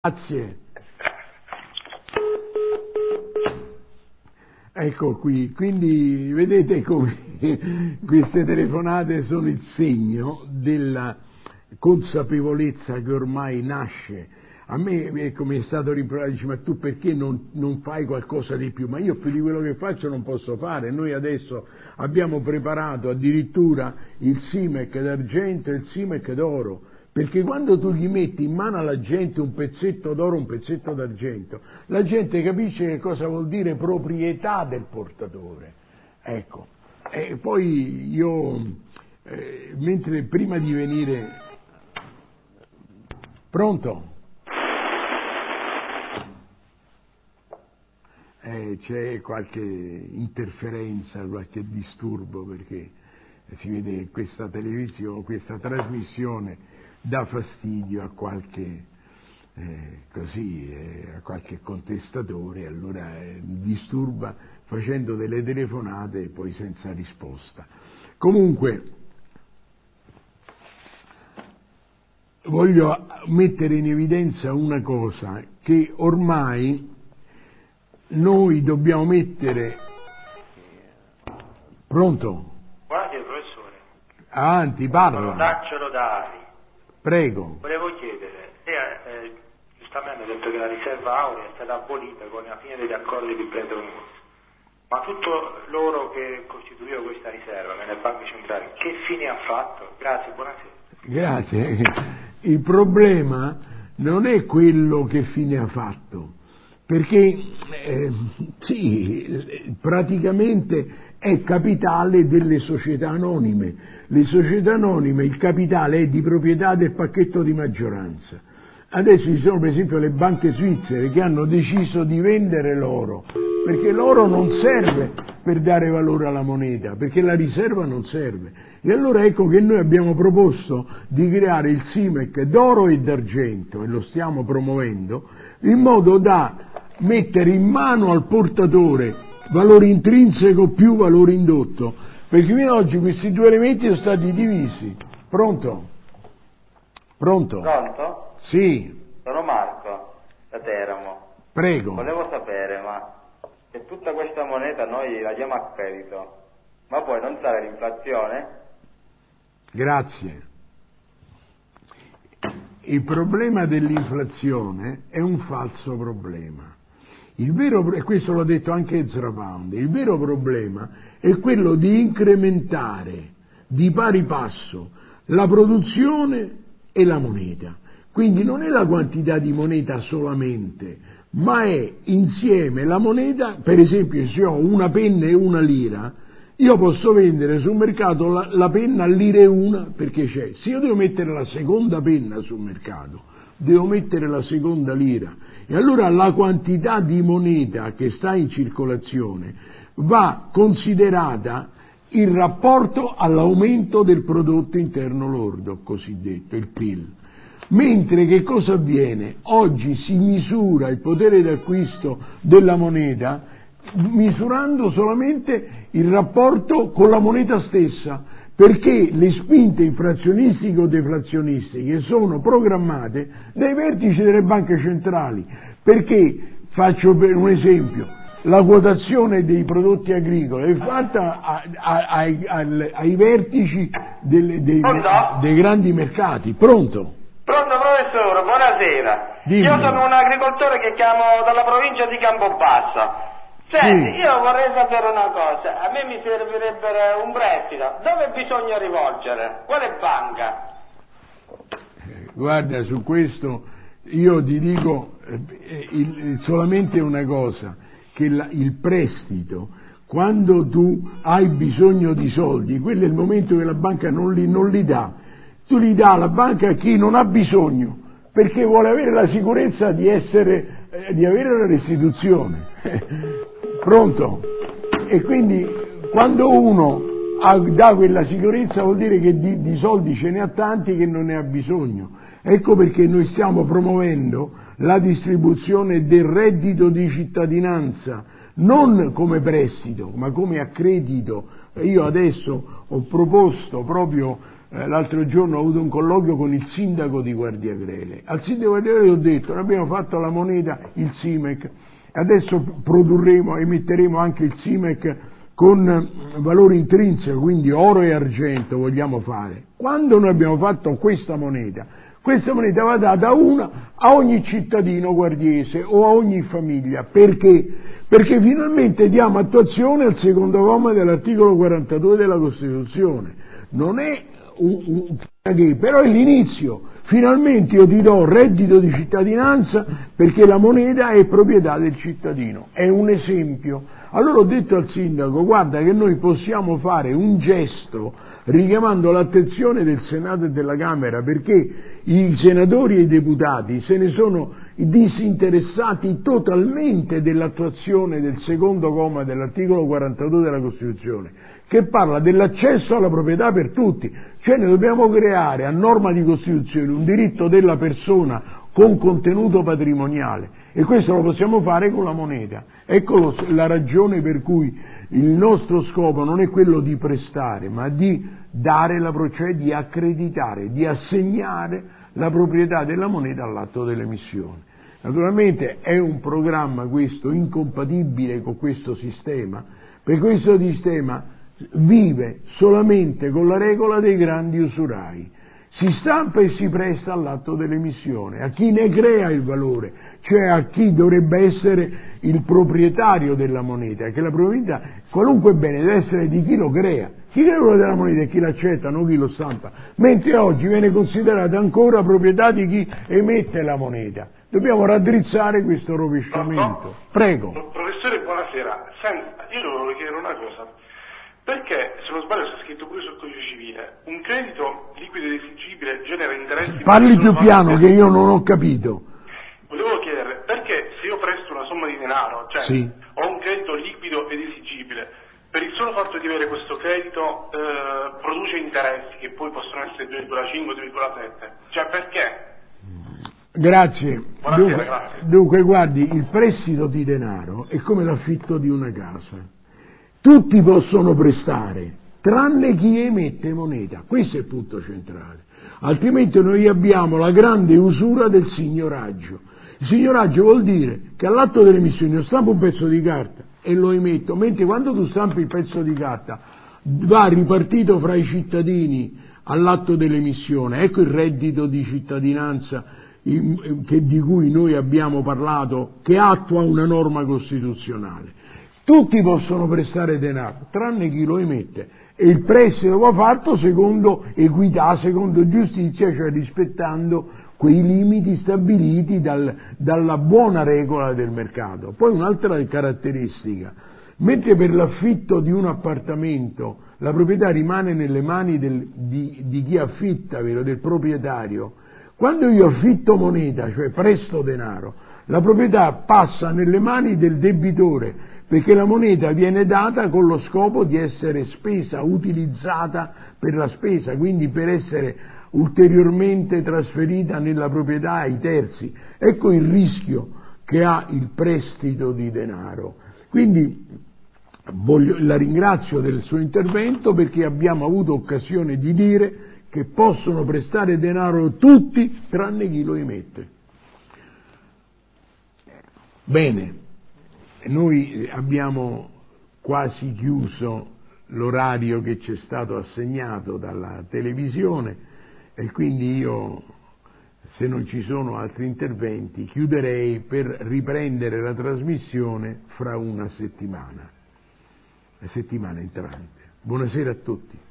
Grazie. Ecco qui, quindi vedete come queste telefonate sono il segno della consapevolezza che ormai nasce. A me, ecco, mi è stato rimproverato, dice, ma tu perché non fai qualcosa di più? Ma io più di quello che faccio non posso fare. Noi adesso abbiamo preparato addirittura il SIMEC d'argento e il SIMEC d'oro, perché quando tu gli metti in mano alla gente un pezzetto d'oro, un pezzetto d'argento, la gente capisce che cosa vuol dire proprietà del portatore. Ecco, e poi io, mentre prima di venire... Pronto? C'è qualche interferenza, qualche disturbo, perché si vede che questa televisione, questa trasmissione dà fastidio a qualche a qualche contestatore, allora disturba facendo delle telefonate e poi senza risposta. Comunque voglio mettere in evidenza una cosa, che ormai noi dobbiamo mettere... Pronto? Buonasera professore. Avanti, parla. Sono Daccelo da Ari. Prego. Volevo chiedere, giustamente ha detto che la riserva aurea è stata abolita con la fine degli accordi di Bretton Woods, ma tutto l'oro che costituiva questa riserva nelle banche centrali, che fine ha fatto? Grazie, buonasera. Grazie. Il problema non è quello che fine ha fatto, perché sì, praticamente è capitale delle società anonime. Le società anonime, il capitale è di proprietà del pacchetto di maggioranza. Adesso ci sono per esempio le banche svizzere che hanno deciso di vendere l'oro, perché l'oro non serve per dare valore alla moneta, perché la riserva non serve. E allora ecco che noi abbiamo proposto di creare il SIMEC d'oro e d'argento, e lo stiamo promuovendo, in modo da mettere in mano al portatore valore intrinseco più valore indotto, perché fino ad oggi questi due elementi sono stati divisi. Pronto? Pronto? Pronto? Sì. Sono Marco, da Teramo. Prego. Volevo sapere, ma se tutta questa moneta noi la diamo a credito, ma poi non sarà l'inflazione? Grazie. Il problema dell'inflazione è un falso problema. Il vero, e questo l'ha detto anche Ezra Pound, il vero problema è quello di incrementare di pari passo la produzione e la moneta. Quindi non è la quantità di moneta solamente, ma è insieme la moneta. Per esempio, se ho una penna e una lira, io posso vendere sul mercato la penna a lira e una perché c'è. Se io devo mettere la seconda penna sul mercato, devo mettere la seconda lira. E allora la quantità di moneta che sta in circolazione va considerata in rapporto all'aumento del prodotto interno lordo, cosiddetto, il PIL. Mentre che cosa avviene? Oggi si misura il potere d'acquisto della moneta misurando solamente il rapporto con la moneta stessa, perché le spinte inflazionistiche o deflazionistiche sono programmate dai vertici delle banche centrali, perché, faccio per un esempio, la quotazione dei prodotti agricoli è fatta ai vertici dei grandi mercati. Pronto? Pronto professore, buonasera. Dimmi. Io sono un agricoltore che chiamo dalla provincia di Campobasso. Senti, Sì. io vorrei sapere una cosa, a me mi servirebbe un prestito, dove bisogna rivolgere? Quale banca? Guarda, su questo io ti dico solamente una cosa, che il prestito, quando tu hai bisogno di soldi, quello è il momento che la banca non li dà. Tu li dà alla banca a chi non ha bisogno, perché vuole avere la sicurezza di avere la restituzione. Pronto? E quindi quando uno dà quella sicurezza vuol dire che di soldi ce ne ha tanti che non ne ha bisogno. Ecco perché noi stiamo promuovendo la distribuzione del reddito di cittadinanza, non come prestito, ma come accredito. Io adesso ho proposto proprio l'altro giorno ho avuto un colloquio con il sindaco di Guardiagrele. Al sindaco di Guardiagrele ho detto: noi abbiamo fatto la moneta, il SIMEC, adesso emetteremo anche il SIMEC con valore intrinseco, quindi oro e argento vogliamo fare. Quando noi abbiamo fatto questa moneta va data a ogni cittadino guardiese o a ogni famiglia. Perché? Perché finalmente diamo attuazione al secondo comma dell'articolo 42 della Costituzione. Non è però è l'inizio. Finalmente io ti do reddito di cittadinanza perché la moneta è proprietà del cittadino. È un esempio. Allora ho detto al sindaco: guarda che noi possiamo fare un gesto richiamando l'attenzione del Senato e della Camera, perché i senatori e i deputati se ne sono disinteressati totalmente dell'attuazione del secondo comma dell'articolo 42 della Costituzione, che parla dell'accesso alla proprietà per tutti. Cioè noi dobbiamo creare a norma di Costituzione un diritto della persona con contenuto patrimoniale, e questo lo possiamo fare con la moneta. Ecco la ragione per cui il nostro scopo non è quello di prestare, ma di dare cioè di accreditare, di assegnare la proprietà della moneta all'atto dell'emissione. Naturalmente è un programma questo incompatibile con questo sistema, perché questo sistema vive solamente con la regola dei grandi usurai. Si stampa e si presta all'atto dell'emissione, a chi ne crea il valore, cioè a chi dovrebbe essere il proprietario della moneta, che la proprietà, qualunque bene, deve essere di chi lo crea. Chi crea il valore della moneta è chi l'accetta, non chi lo stampa, mentre oggi viene considerata ancora proprietà di chi emette la moneta. Dobbiamo raddrizzare questo rovesciamento. Prego. Professore, buonasera. Io volevo chiedere una cosa. Perché, se non sbaglio, c'è scritto pure sul codice civile, un credito liquido ed esigibile genera interessi... Parli più piano che io non ho capito. Volevo chiedere, perché se io presto una somma di denaro, cioè sì, ho un credito liquido ed esigibile, per il solo fatto di avere questo credito produce interessi che poi possono essere 2,5, 2,7, cioè perché? Grazie. Buonasera, grazie. Dunque, guardi, il prestito di denaro è come l'affitto di una casa. Tutti possono prestare, tranne chi emette moneta. Questo è il punto centrale. Altrimenti noi abbiamo la grande usura del signoraggio. Il signoraggio vuol dire che all'atto dell'emissione io stampo un pezzo di carta e lo emetto, mentre quando tu stampi il pezzo di carta va ripartito fra i cittadini all'atto dell'emissione. Ecco il reddito di cittadinanza di cui noi abbiamo parlato, che attua una norma costituzionale. Tutti possono prestare denaro, tranne chi lo emette, e il prestito va fatto secondo equità, secondo giustizia, cioè rispettando quei limiti stabiliti dalla buona regola del mercato. Poi un'altra caratteristica: mentre per l'affitto di un appartamento la proprietà rimane nelle mani di chi affitta, vero, del proprietario, quando io affitto moneta, cioè presto denaro, la proprietà passa nelle mani del debitore, perché la moneta viene data con lo scopo di essere spesa, utilizzata per la spesa, quindi per essere ulteriormente trasferita nella proprietà ai terzi. Ecco il rischio che ha il prestito di denaro. Quindi la ringrazio del suo intervento, perché abbiamo avuto occasione di dire che possono prestare denaro tutti tranne chi lo emette. Bene. Noi abbiamo quasi chiuso l'orario che ci è stato assegnato dalla televisione e quindi io, se non ci sono altri interventi, chiuderei per riprendere la trasmissione fra una settimana, la settimana entrante. Buonasera a tutti.